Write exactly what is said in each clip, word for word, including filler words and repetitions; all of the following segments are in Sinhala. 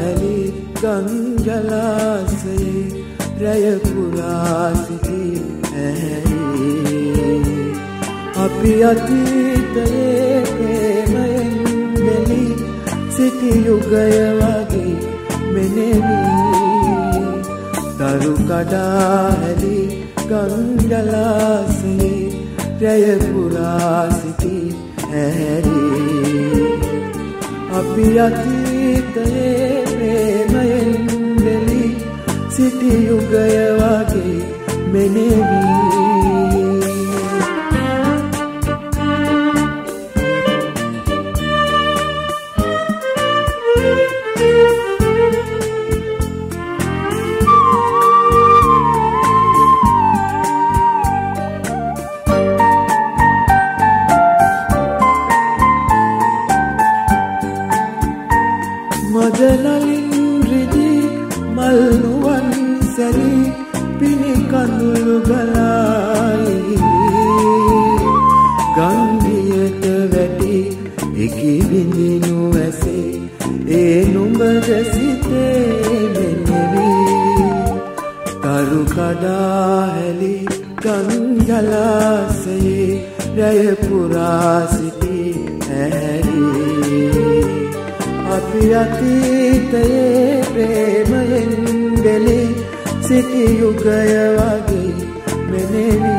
හැලි ගංජලාසයේ රැය පුරා සිටි ඇහැරි අපි අතීතයේ ප්‍රේමයෙන් දෙලි සිටි යුගය වගේ මෙනෙවි තරු කඩා හැලි ගංජලාසයේ රැය පුරා සිටි ඇහැරි අපි අතීතයේ ප්‍රේමයෙන් දෙලි සිටි යුගය වගේ මෙනෙවි මදනලින් රිදී මල් නුවන් සැරි පිණි කඳුළු ගලායි ගංගියට වැටි එකි බිඳිනු ඇසේ ඒ නුඹද සිතේ මෙනෙවි තරු කඩා හැලි ගංජලාසයේ රැය පුරා සිටි ඇහැරි අපි අතීතයේ ප්‍රේමයෙන් දෙලි සිටි යුගය වගේ මෙනෙවි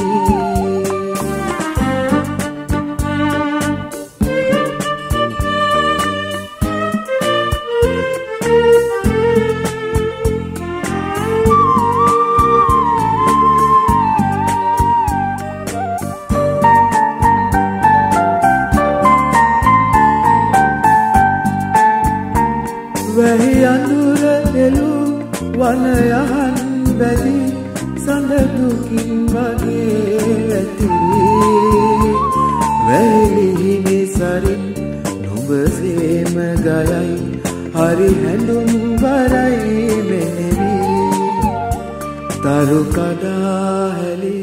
වැහි අඳුර එළු වන යහන් වැලි සඳ දුකින් වගේ වැතිරි වැලි හිමි සරින් නුඹ සේම ගයයි හරි හැඳුම් වරයි මෙනෙවි තරු කඩා හැලි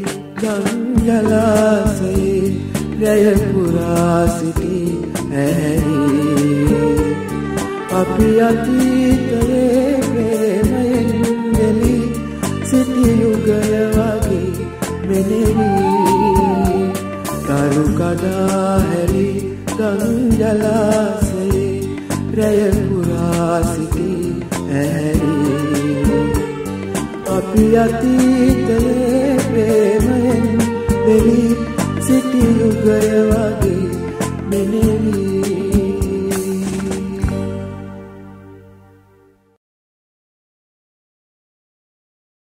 ගංජලාසයේ රැය පුරා සිටි ඇහැරි අපි අතීතයේ ප්‍රේමයෙන් දෙලි සිටි යුගය වගේ මෙනෙවි තරු කඩා හැලි ගංජලාසයේ රැය පුරා සිටි ඇහැරි අපි අතීතයේ ප්‍රේමයෙන් දෙලි සිටි යුගය වගේ මෙනෙවි